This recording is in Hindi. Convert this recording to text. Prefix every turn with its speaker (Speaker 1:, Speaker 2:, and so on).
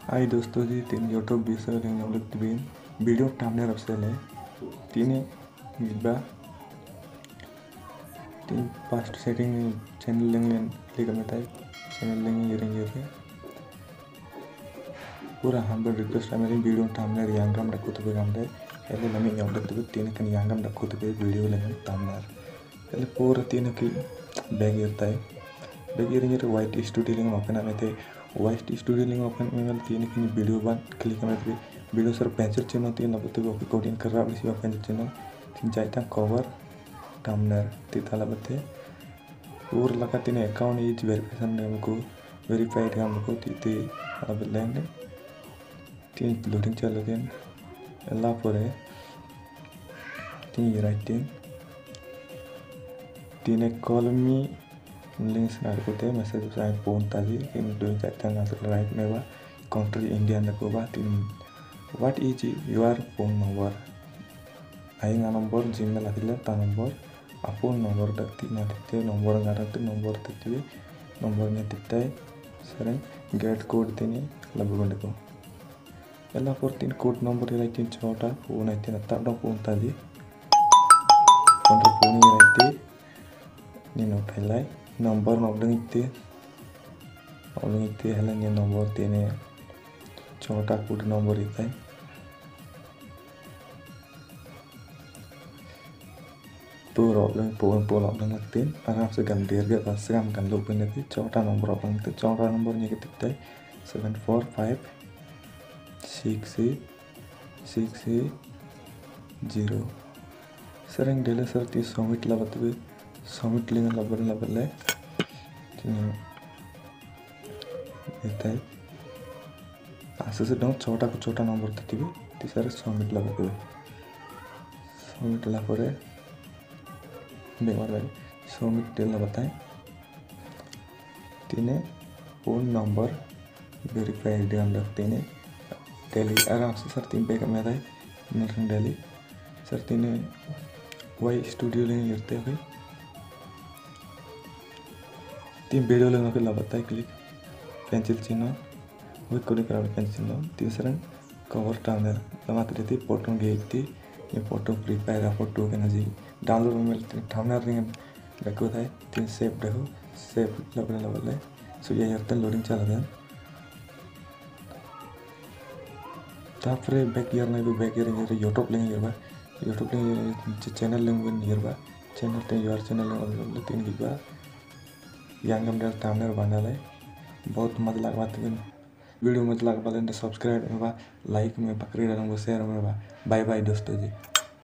Speaker 1: हाय दोस्तों जी, तीन यूट्यूब बीन वीडियो टामने रफसेले तीन गिबा तीन पास्ट सेटिंग चैनल लिंग क्लिक करते चैनल लिंग ये पूरा हम रिक्वेस्ट मेरी वीडियो टामने यांगम रखुतबे gamde ele nami yongdek तीन kan यांगम रखुतबे वीडियो लेंगे टामने ele पूरा तीन की बैग इरता वाइट स्टूडियो लिंग ओपन आते वाइट स्टूडियो लिंग ओपन में तीन की वीडियो बन क्लिक करते वीडियो सर पेंसिल चिन्ह तीन लगते ओके कोडिंग कर रहा है पेंसिल चिन्ह तीन जाता कवर टामनर तीता लगते पूरा लगा तीन अकाउंट इज वेरिफिकेशन हमको वेरीफाइड हमको तीते लेंगे तीन लोडिंग चलते ಎಲ್ಲ ಪೋರೆ तीन राइटिंग तीन कॉल मी लिंक्स नाडकोते मैसेज साइन फोन ताजी तीन डूइंग चाहता ना राइट में बा कंट्री इंडिया नको बा तीन what is your phone number आई ना नंबर जीमेल आतिले ता नंबर फोन नंबर दक्ति ना तिते नंबर गारते नंबर तिते नंबर ने तिते सरे गेट कोड तिनी लबगुंडको ಎಲ್ಲ ಫೋರ್ तीन कोड नंबर ಇರೈತಿ ಚೋಟ ಫೋನ್ ಐತಿ ನತ್ತಾಡ ಫೋನ್ ತಾದಿ ಕೊಂಡ್ರೆ ಫೋನ್ ಇರೈತಿ ನೀನು ಉಠೈಲೈ ನಂಬರ್ ನೋಡ್ದಂಗಿತ್ತಿ ಹಲ ನೀನು ನಂಬರ್ ತೇನೆ ಚೋಟ कोड नंबर ಇತ್ತೈ पूरा ऑप्शन पूरा ऑप्शन लगते आराम से गन देर के बस से हम गन लोग बने थे चौथा नंबर ऑप्शन लगते चौथा नंबर ये कितने 745 660 सर हिंग डेले सर ती सबमिट लबतबे सबमिट लिंग लबले इताई आसे से डाउन छोटा नंबर ततिबे ती सर सबमिट लबतबे सबमिट ला परे बेमार भाई सबमिट डेला बताएं तीने फोन नंबर वेरीफाइड हम रखते हैं डेली आराम से सर तीन पे कम आता है नरसिंह डेली सर तीन वाई स्टूडियो लेंगे करते हैं भाई तीन वीडियो लेंगे फिर लगता है क्लिक पेंसिल चिन्ह वही कोडिंग करा पेंसिल चिन्ह तीसरा कवर टाउनर लमाते रहती फोटो गेती ये फोटो प्रीपेयर फोटो के नजी डाउनलोड में टाउनर रिंग रखो था तीन सेव देखो सेव लगने सो ये करते लोडिंग चला था तापरे बैक ईयर नहीं बैक ईयर YouTube link YouTube link channel link नियरबा चैनल ते योर चैनल लिंक तीन गिबा यांगम डेल टामनर बनाले बहुत मजा लगवा वीडियो मजा लगवा सब्सक्राइब में बा लाइक में बकरी डालूंगा शेयर में बा बाय बाय दोस्तों जी।